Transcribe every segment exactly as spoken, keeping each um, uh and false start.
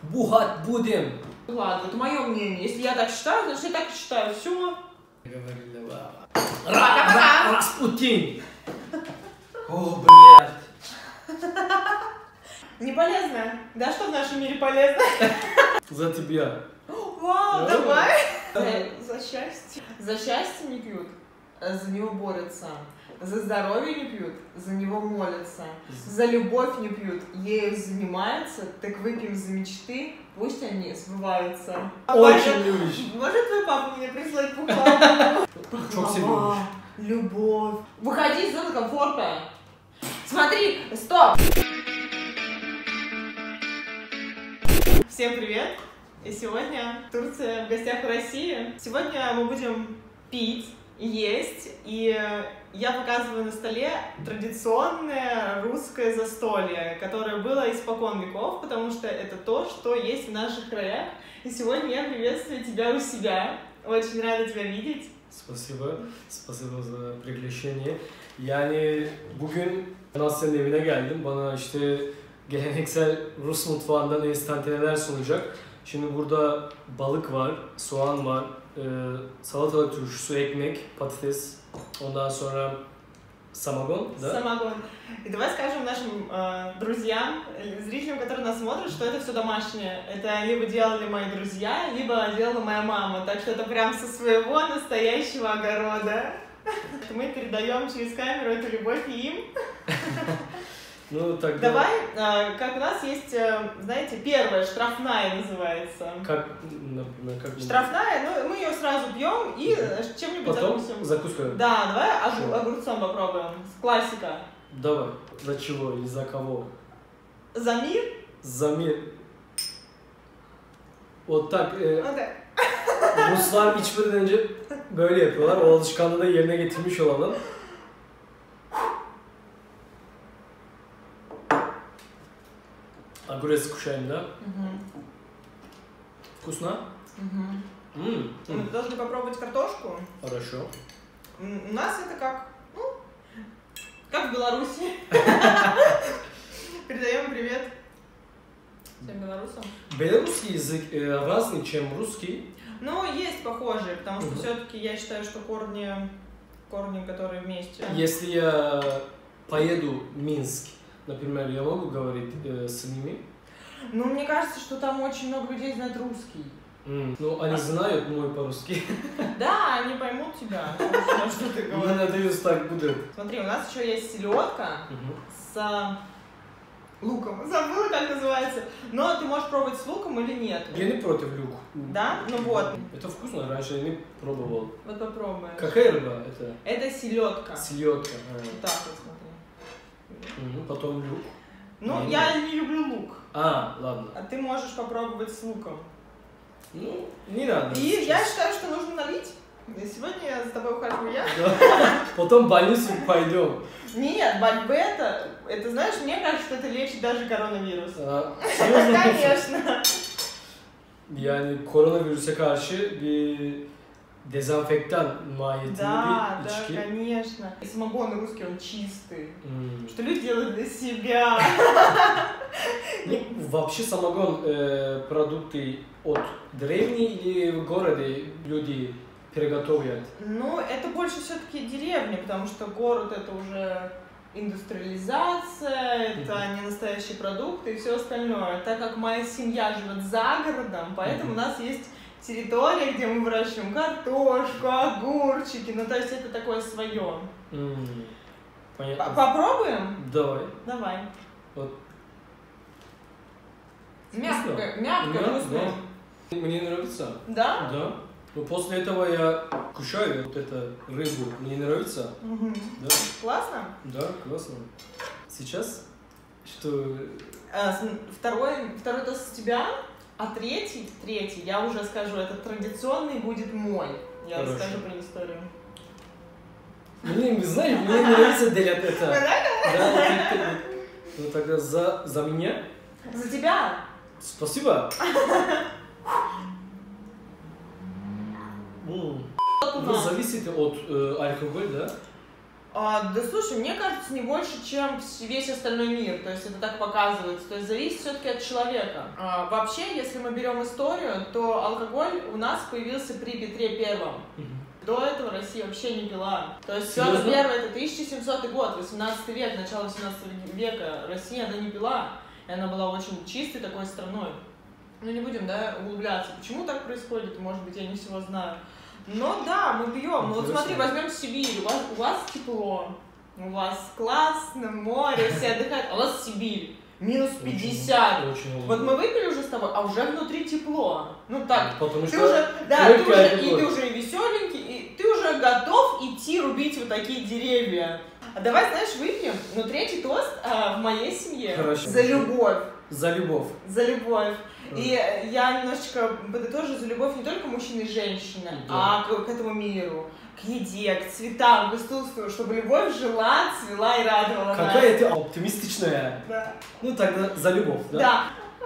Бухать будем. Ладно, это мое мнение. Если я так считаю, значит я так и считаю. Все. Говорили, Распутин. О, блядь. Не полезно. Да что в нашем мире полезно? За тебя. Вау, давай. За счастье. За счастье не пьют, за него борются. За здоровье не пьют, за него молятся. За любовь не пьют, ею занимаются. Так выпьем за мечты, пусть они сбываются. Очень любишь. Может твой папа мне прислать пухлаву? Çok seviyormuş. Любовь. Выходи из зоны комфорта. Смотри, стоп. Всем привет. И сегодня Турция в гостях у России. Сегодня мы будем пить, есть, и я показываю на столе традиционное русское застолье, которое было испокон веков, потому что это то, что есть в наших краях. И сегодня я приветствую тебя у себя. Очень rada тебя видеть. Spasiba, spasiba za приглашение. Yani bugün Nasya'nın evine geldim. Bana işte geleneksel Rus mutfağından enstantaneler sunacak. Şimdi burada balık var, soğan var, e, salatalık turşusu, ekmek, patates, ondan sonra самогон, да? Самогон. И давай скажем нашим э, друзьям, зрителям, которые нас смотрят, что это все домашнее. Это либо делали мои друзья, либо делала моя мама. Так что это прям со своего настоящего огорода. Мы передаем через камеру эту любовь им. Ну, тогда... Давай, э, как у нас есть, э, знаете, первая, штрафная называется. Как, например, как... Штрафная, ну, мы ее сразу пьем и uh-huh. чем-нибудь Потом закусим. закускаем. Да, давай огур, огурцом попробуем. Классика. Давай. За чего и за kого? За мир? За mir. O tak, e, Okay. Ruslar içmeden önce böyle yapıyorlar. O alışkanlığı da yerine getirmiş olalım. Огурец кушаем, да? Угу. Вкусно? Угу. М-м. Мы должны попробовать картошку. Хорошо. У нас это как, ну, как в Беларуси. Передаем привет всем белорусам. Белорусский язык э, разный, чем русский. Ну, есть похожие, потому что все-таки я считаю, что корни, корни, которые вместе. Если я поеду в Минск, например, я могу говорить э, с ними? Ну, мне кажется, что там очень много людей знают русский. Mm. Ну, они знают мой по-русски. Да, они поймут тебя, что ты говоришь. Я надеюсь, так будет. Смотри, у нас еще есть селедка с луком. Забыла, как называется. Но ты можешь пробовать с луком или нет. Я не против лука. Да? Ну вот. Это вкусно, раньше я не пробовал. Вот попробуем. Какая рыба это? Это селедка. Селедка. А. Вот так вот, смотри. Угу, потом лук. Ну, не я не люблю лук. А, ладно. А ты можешь попробовать с луком. Ну, не надо. И сейчас. Я считаю, что нужно налить. И сегодня за тобой ухаживаю я. Да. Потом в больницу пойдем. Нет, бальбе это, это, знаешь, мне кажется, что это лечит даже коронавирус. А, Конечно. Yani koronavirüse karşı bir dezenfektan mahiyetinde Да, bir да, içki. конечно. И самогон русский, он чистый. Mm. Что люди делают для себя. Ну, вообще самогон э, продукты от древней или в городе люди приготовят? Ну, это больше все-таки деревня, потому что город это уже индустриализация, это mm-hmm. не настоящие продукты и все остальное. Так как моя семья живет за городом, поэтому mm-hmm. у нас есть территория, где мы выращиваем картошку, огурчики, ну то есть это такое свое. Mm. Понятно. Попробуем? Давай. Давай. Вот. Мягкое, мягкое, вкусное. Да. Мне нравится. Да? Да. Но после этого я кушаю вот эту рыбу. Мне нравится. Угу. Да. Классно? Да, классно. Сейчас что? А, второй, второй тост с тебя, а третий, третий, я уже скажу, это традиционный будет мой. Я Хорошо. расскажу про историю. Мне, знаешь, мне нравится делать это. Да? Да, ну тогда за, за меня. За тебя. Спасибо. Вы зависите от э, алкоголя, да? А, да слушай, мне кажется, не больше, чем весь остальной мир. То есть это так показывается. То есть зависит все-таки от человека. А, вообще, если мы берем историю, то алкоголь у нас появился при Петре Первом. До этого Россия вообще не пила. То есть Петр Первый это тысяча семисотый год, восемнадцатый век, начало восемнадцатого века. Россия, она не пила. И она была очень чистой такой страной. Ну не будем, да, углубляться. Почему так происходит? Может быть, я не всего знаю. Но да, мы пьем. Ну вот смотри, возьмем Сибирь. У вас, у вас тепло, у вас классно, море, все отдыхают, а у вас Сибирь. Минус пятьдесят. Очень, очень вот мы выпили уже с тобой, а уже внутри тепло. Ну так, потому ты что уже, да, ты уже, и ты уже и веселенький, и ты уже готов идти рубить вот такие деревья. А давай, знаешь, выпьем, ну третий тост а, в моей семье. Хорошо. За любовь. За любовь. За любовь. И я немножечко подытожу, за любовь не только мужчины и женщины, да. а к, к этому миру, к еде, к цветам, к искусству, чтобы любовь жила, цвела и радовала нас. Какая ты оптимистичная. Да. Ну тогда за любовь, да? Да.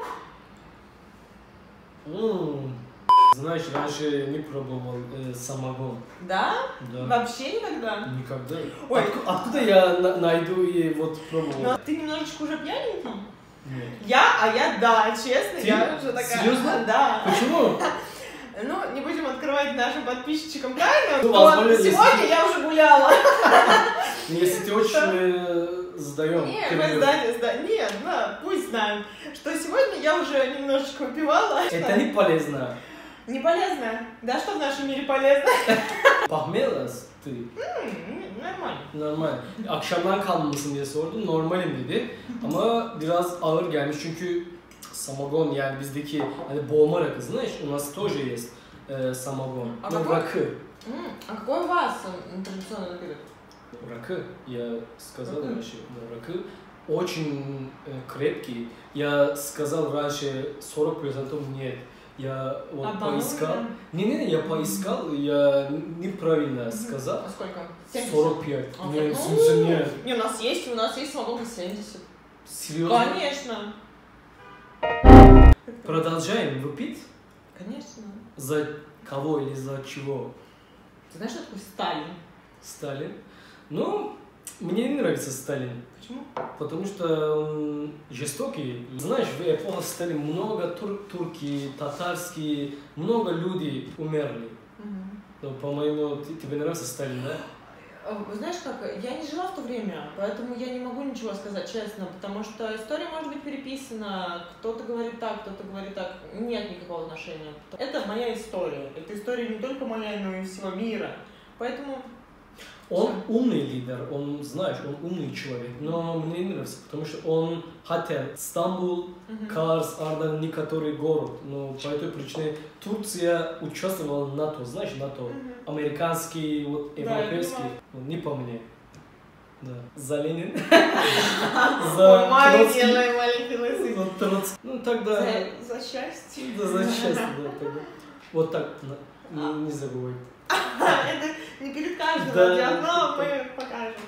М-м. Знаешь, раньше не пробовал э, самогон. Да? Да? Вообще никогда? Никогда. Ой. Отк- откуда я на- найду и вот пробовал? Но ты немножечко уже пьяненький? Нет. Я, а я, да, честно, Ты? я уже такая. Серьезно? Да. Почему? Ну, не будем открывать нашим подписчикам тайну, Ну, но возможно, сегодня если... я уже гуляла. Если ты очень э, сдаем. Нет, мы сдали, сдали. Нет, да, пусть знают, что сегодня я уже немножечко выпивала. Это не полезно. Не полезно? Да что в нашем мире полезно? Pahmelas ты? М, Nормально. Normal. Akşamdan kalmışsın diye sordum. Normalim dedi. Ama biraz ağır gelmiş çünkü самогон yani bizdeki hani boğma rakı, знаешь, у нас тоже есть э, самогон. А Ну, какой? ракы. М, А какой у вас м, традиционный напиток? Ракы, я сказал Ракы. раньше, да, ракы очень э, крепкий. Я сказал раньше сорок процентов нет. Я вот Обманул, поискал. да? Не-не-не, я поискал, я неправильно сказал. А сколько? семьдесят? сорок пять. А, Нет, ну, в смысле нет. Не, у нас есть, у нас есть самогон семьдесят. Серьезно? Конечно. Продолжаем выпить? Конечно. За кого или за чего? Ты знаешь, что такое Сталин? Сталин? Ну, мне не нравится Сталин. Почему? Потому что он жестокий. Знаешь, в эпоху Сталина много тур турки, татарские, много людей умерли. Мгм. Но, по-моему, ты- тебе нравится Сталин, да? Э, Знаешь как, я не жила в то время, поэтому я не могу ничего сказать честно, потому что история может быть переписана, кто-то говорит так, кто-то говорит так, нет никакого отношения. Это моя история, это история не только моя, но и всего мира, поэтому... Он умный лидер, он, знаешь, он умный человек, но мне не нравится, потому что он хотел Стамбул, Мгм. Карс, Ардан, некоторый город, но по этой причине Турция участвовала в НАТО, знаешь, НАТО, Мгм. американский, вот, Да, я европейский, понимаю. ну, не по мне. Да. За Ленин. Ой, За маленький, Троцкий. мой маленький лысый. За Троцкий. Ну тогда... За, за счастье. Да, за счастье, да, тогда. Вот так, на- не, не забывай. Это не перед каждым, Да. но мы покажем.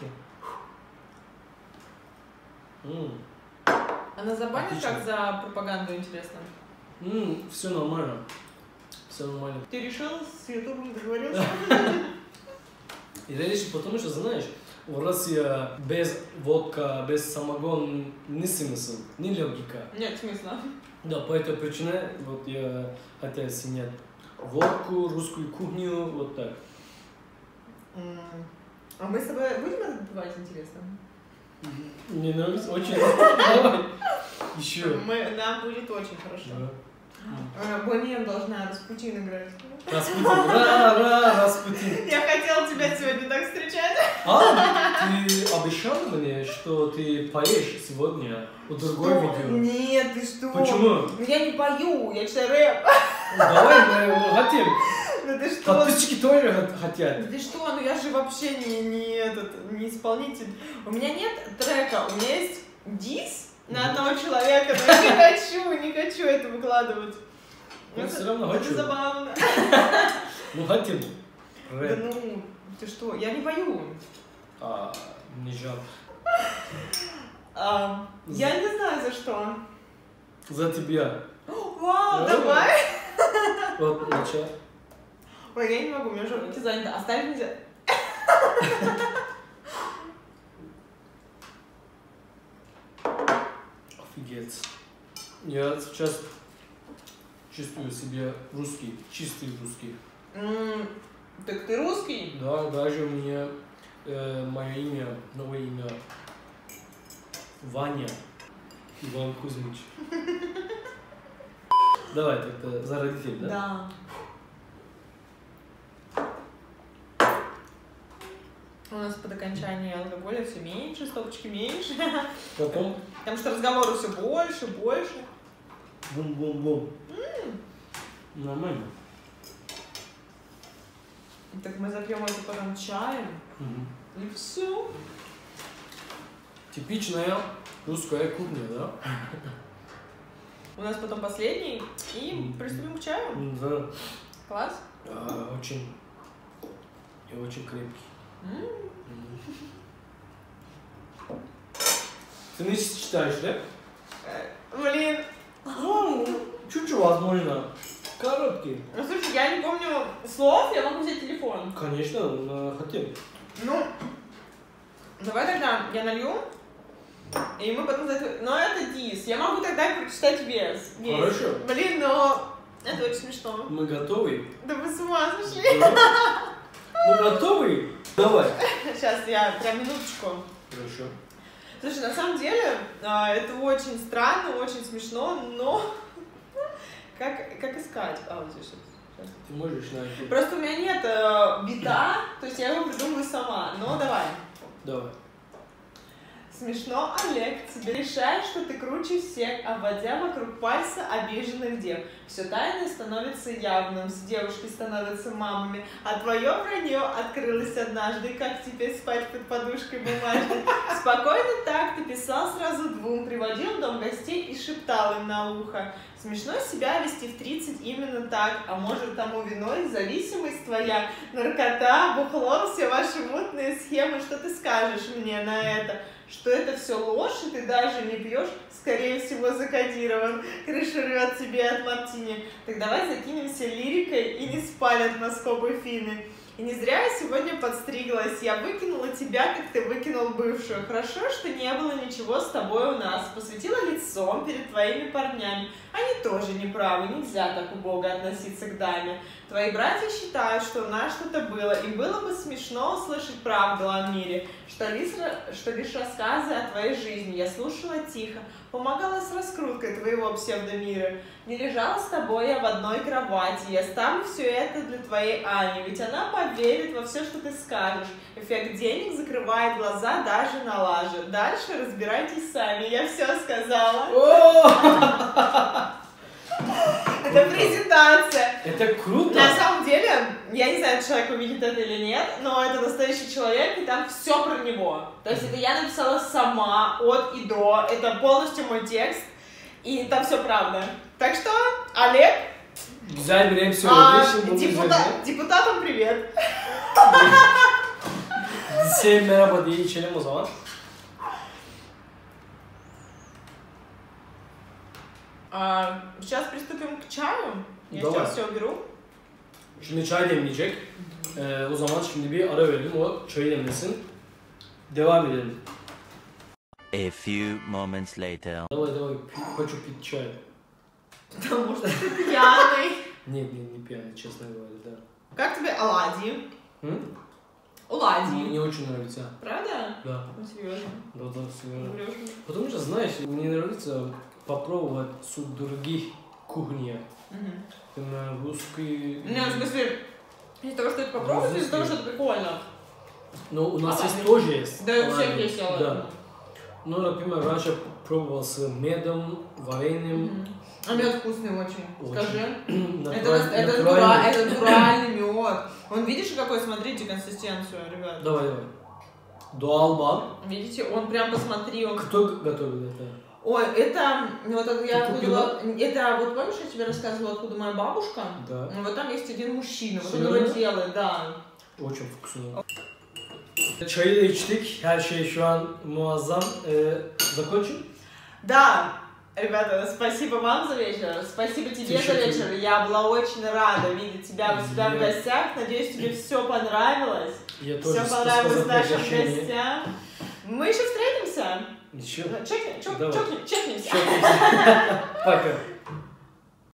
М, Она забанит Отлично. как за пропаганду, интересно? м, все нормально. Все нормально. Ты решил, с Ютубом договорился? И дальше, потому что, знаешь, в России без водка, без самогон не смысл, не логика. Нет смысла. Да, по этой причине вот я хотел снять водку, русскую кухню, вот так. М, А мы с тобой будем это попивать, интересно? Мне нравится очень. Давай. Еще. Мы, нам будет очень хорошо. Да. А, Бонем должна Распутин играть. Распутин. Ра, ра, Распутин. Я хотела тебя сегодня так встречать. А, ты обещал мне, что ты поешь сегодня у другой Что? видео? Нет, ты что? Почему? Ну я не пою, я читаю рэп. Давай, мы, мы хотим. Ну ты что? Подписчики тоже хот- хотят. Ты что? Ну я же вообще не, не этот, не исполнитель. У меня нет трека, у меня есть дис на одного человека, но я не хочу, не хочу это выкладывать. Я Это- все равно это хочу. забавно. Ну хотим. Да Рэп. ну, ты что? Я не пою. А, не жалко. А, я не знаю за что. За тебя. Вау, Да. давай. Вот, начал. Ой, я не могу, у меня уже руки заняты. Оставить нельзя. Офигеть. Я сейчас чувствую себя русский, чистый русский. М, Так ты русский? Да, даже у меня э, мое имя, новое имя Ваня Иван Кузьмич. Давай тогда за родителей, да? Да. У нас под окончание алкоголя все меньше, стопочки меньше. Потом Потому что разговоры все больше, больше. бум-бум-бум. Нормально. Так мы запьем это потом чаем. Мгм. И все. Типичная русская кухня, да? У нас потом последний. И приступим к чаю. М, Да. Класс. А, очень и очень крепкий. М. М. Ты не читаешь, да? Э, Блин. Ну, чуть-чуть возможно. Короткий. Ну слушай, я не помню слов, я могу взять телефон. Конечно, э, хотим. Ну, давай тогда я налью. И мы потом... за это- Но это дис. Я могу тогда прочитать вес. весь. Хорошо. Блин, но это очень смешно. Мы готовы? Да вы с ума сошли. Да. Мы готовы? Давай. Сейчас я прям минуточку. Хорошо. Слушай, на самом деле, а, это очень странно, очень смешно, но как, как искать? А, вот здесь сейчас. Ты можешь найти? Просто у меня нет э, бита, то есть я его придумываю сама. Но давай. Давай. Смешно, Олег, тебе решаешь, что ты круче всех, обводя вокруг пальца обиженных дев. Все тайное становится явным, с девушкой становятся мамами, а твое вранье открылось однажды, как теперь спать под подушкой бумажной. Спокойно так ты писал сразу двум, приводил в дом гостей и шептал им на ухо. Смешно себя вести в тридцать именно так, а может тому виной зависимость твоя, наркота, бухло, все ваши мутные схемы, что ты скажешь мне на это? Что это все ложь, и ты даже не пьешь, скорее всего, закодирован. Крыша рвет тебе от мартини. Так давай закинемся лирикой и не спалят на скобы финны. И не зря я сегодня подстриглась. Я выкинула тебя, как ты выкинул бывшую. Хорошо, что не было ничего с тобой у нас. Посветила лицом перед твоими парнями. Они тоже не правы, нельзя так убого относиться к даме. Твои братья считают, что у нас что-то было, и было бы смешно услышать правду о мире, что лишь, что лишь рассказы о твоей жизни я слушала тихо, помогала с раскруткой твоего псевдомира. Не лежала с тобой я в одной кровати, я ставлю все это для твоей Ани, ведь она поверит во все, что ты скажешь. Эффект денег закрывает глаза даже на лаже. Дальше разбирайтесь сами, я все сказала. Это презентация. Это круто. На самом деле, я не знаю, человек увидит это или нет, но это настоящий человек, и там все про него. То есть это я написала сама, от и до, это полностью мой текст, и там все правда. Так что, Олег, Заберем все а, вещи, будем депутат, забирать. депутатам привет. Всем merhaba diye içelim o zaman. А, сейчас приступим к чаю. Я Давай. сейчас все уберу. Şimdi çay demleyecek. Ee, o zaman şimdi bir ara verelim, o çayı demlesin. Devam edelim. A few moments later. Давай, давай, пи- хочу пить чай. Потому что ты пьяный. Нет, нет, не пьяный, честно говоря, да. Как тебе оладьи? М? Оладьи. Мне очень нравится. Правда? Да, Ну, серьезно. да, да, серьезно. Врешь. Потому что, знаешь, мне нравится попробовать с других кухни. Мгм. Именно русский. Не, в смысле, из того, что это попробовать, из того, что это прикольно. Но у нас А, есть ладно. тоже есть. Да, у всех Ладно. есть оладьи. Да. Ну, например, раньше пробовал с медом, вареньем. Мгм. А мед вкусный очень. Очень. Скажи. Натураль- Это, нас- это, натуральный. натура- это натуральный мед. Он, видишь, какой, смотрите, консистенцию, ребят. Давай, давай. Doğal bal. Видите, он прям, посмотри, он... Кто г- готовит это? Ой, это, ну, вот это я Ты откуда... Это, вот помнишь, я тебе рассказывала, откуда моя бабушка? Да. Ну, вот там есть один мужчина, вот он Серьезно? его делает, да. Очень вкусно. Çayı da içtik. Her şey şu an muazzam. Ee, закончим? Да, ребята, спасибо вам за вечер, спасибо тебе за Тише, вечер. Я была очень рада видеть тебя у себя в Я- гостях. Надеюсь, тебе все понравилось. Я тоже Все спасибо понравилось за нашим приглашение. гостям. Мы еще встретимся. Ничего. Чекни- чек- Давай. чекни- Чекнемся. Чё ты- Пока.